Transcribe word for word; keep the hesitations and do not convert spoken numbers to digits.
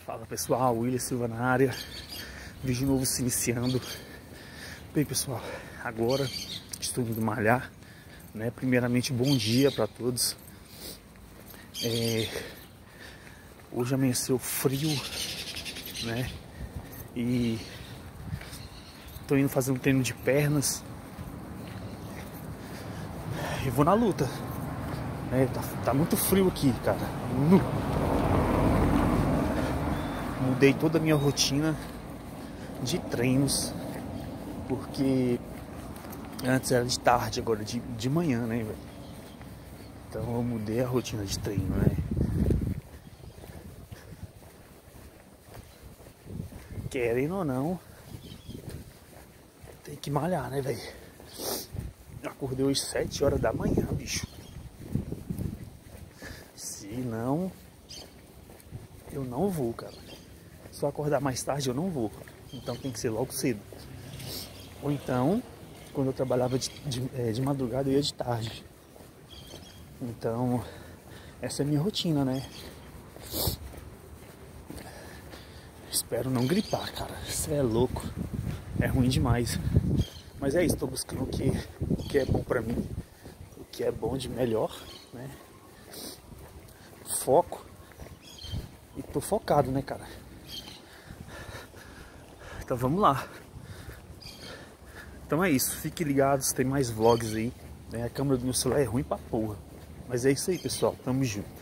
Fala pessoal, William Silva na área, vídeo novo se iniciando. Bem pessoal, agora estou indo malhar, né? Primeiramente bom dia para todos. É... Hoje amanheceu frio, né? E estou indo fazer um treino de pernas e vou na luta. É, tá, tá muito frio aqui, cara. Mudei toda a minha rotina de treinos, porque antes era de tarde, agora de, de manhã, né, velho? Então eu mudei a rotina de treino, né? Querendo ou não, tem que malhar, né, velho? Acordei hoje sete horas da manhã, bicho. Se não, eu não vou, cara. Se eu acordar mais tarde, eu não vou. Então tem que ser logo cedo. Ou então, quando eu trabalhava de, de, é, de madrugada, eu ia de tarde. Então, essa é a minha rotina, né? Espero não gripar, cara. Isso é louco. É ruim demais. Mas é isso, tô buscando o que, o que é bom pra mim. O que é bom de melhor, né? Foco. E tô focado, né, cara? Então vamos lá. Então é isso, fiquem ligados, tem mais vlogs aí, né? A câmera do meu celular é ruim pra porra. Mas é isso aí, pessoal, tamo junto.